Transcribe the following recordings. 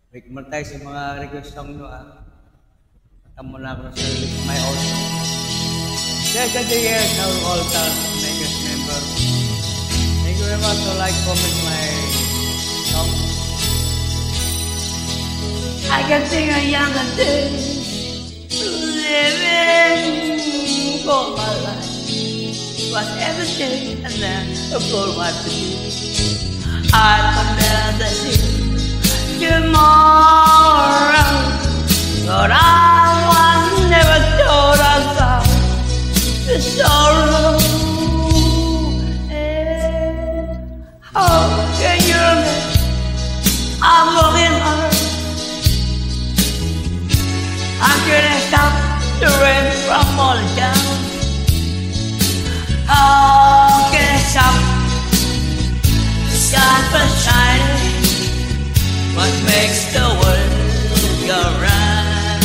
Break mo tayo sa mga request song nyo Tamo na ako sa my own song. Yes, and the years now all time make us member. Thank you very much to like, comment my song. I can think of younger days, living for my life was every day and then a full wife to do. I compare the sea tomorrow, but I was never told about the sorrow. And how can you imagine? I'm looking hard. I couldn't stop the rain from falling down. How can I stop the sun from shining? What makes the world go round?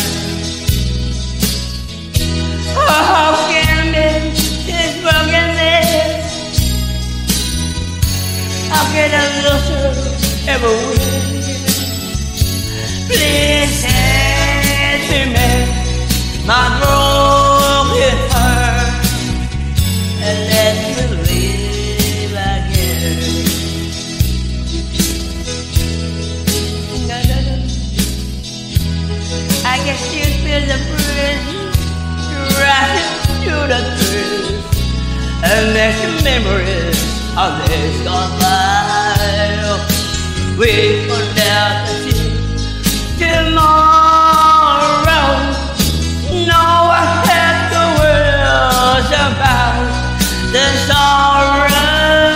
Oh, how can I make this brokenness? How can a loser ever win? Please help me mend my broken heart and let me live again. I can still feel the breeze rising through the trees, and there's the memories of days gone by. We will never see tomorrow. No one had the words about the sorrow.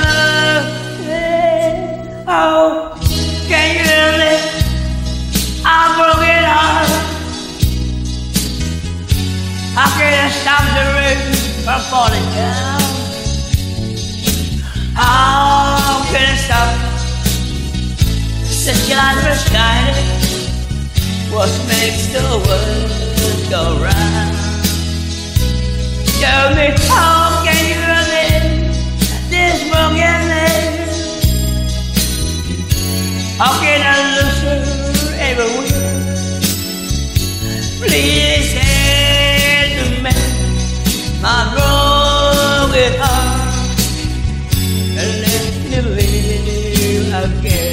Oh, can you live? I'm broken heart. How can I stop the rain from falling down? How can I stop the sun from shining? What makes the world go round? Tell me, how can you live this brokenness? How can a loser ever win? Please help me mend my broken heart and let me live again.